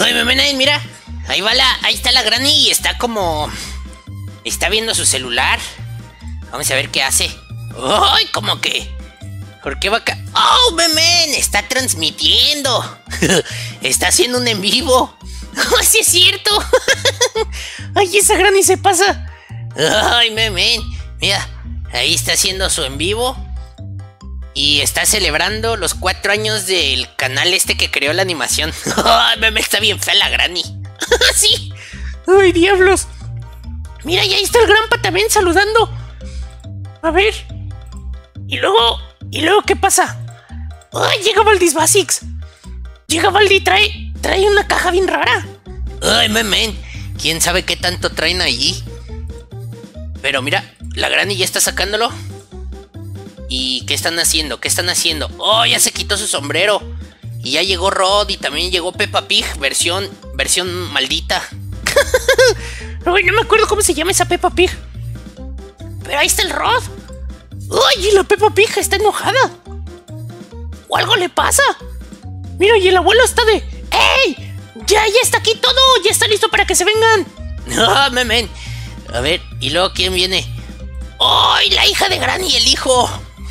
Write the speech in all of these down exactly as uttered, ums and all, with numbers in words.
Ay, memen, mira. Ahí va la... Ahí está la Granny y está como... Está viendo su celular. Vamos a ver qué hace. ¡Ay! ¿Cómo que? ¿Por qué va acá? ¡Oh, memen! Está transmitiendo. Está haciendo un en vivo. ¡Oh, sí es cierto! ¡Ay, esa Granny se pasa! ¡Ay, memen! Mira, ahí está haciendo su en vivo. Y está celebrando los cuatro años del canal este que creó la animación. ¡Ay, memen! Está bien fea la Granny. ¡Sí! ¡Ay, diablos! Mira, y ahí está el Granpa también saludando. A ver. Y luego... ¿Y luego qué pasa? ¡Ay, llega Valdis Basics! Llega Valdi y trae... Trae una caja bien rara. ¡Ay, memen! ¿Quién sabe qué tanto traen allí? Pero mira, la Granny ya está sacándolo. ¿Y qué están haciendo? ¿Qué están haciendo? ¡Oh, ya se quitó su sombrero! Y ya llegó Rod y también llegó Peppa Pig, versión... Versión maldita. Ay, no me acuerdo cómo se llama esa Peppa Pig. Pero ahí está el Rod. ¡Ay, y la Peppa Pig está enojada! ¿O algo le pasa? Mira, y el abuelo está de... ¡Ey! ¡Ya, ya está aquí todo! ¡Ya está listo para que se vengan! ¡Ah, memen! A ver, ¿y luego quién viene? ¡Ay, la hija de Granny y el hijo!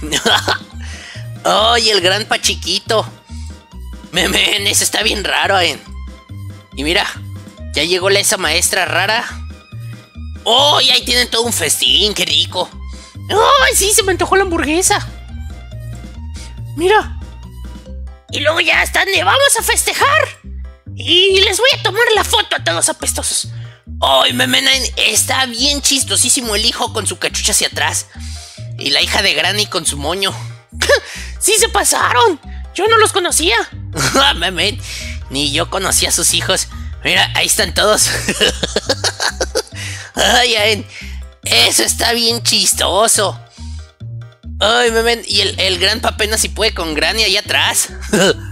¡Ay, el Granpa chiquito! Memen, eso está bien raro, ¿eh? Y mira, ya llegó la esa maestra rara. ¡Ay, ahí tienen todo un festín! ¡Qué rico! ¡Ay, sí! Se me antojó la hamburguesa. Mira. Y luego ya están de vamos a festejar. Y les voy a tomar la foto a todos apestosos. ¡Ay, memen! Está bien chistosísimo el hijo con su cachucha hacia atrás. Y la hija de Granny con su moño. ¡Sí se pasaron! Yo no los conocía. Memen, ni yo conocía a sus hijos. Mira, ahí están todos. Ay, ay, eso está bien chistoso. Ay, memen, y el, el Granpa apenas si puede con Granny ahí atrás.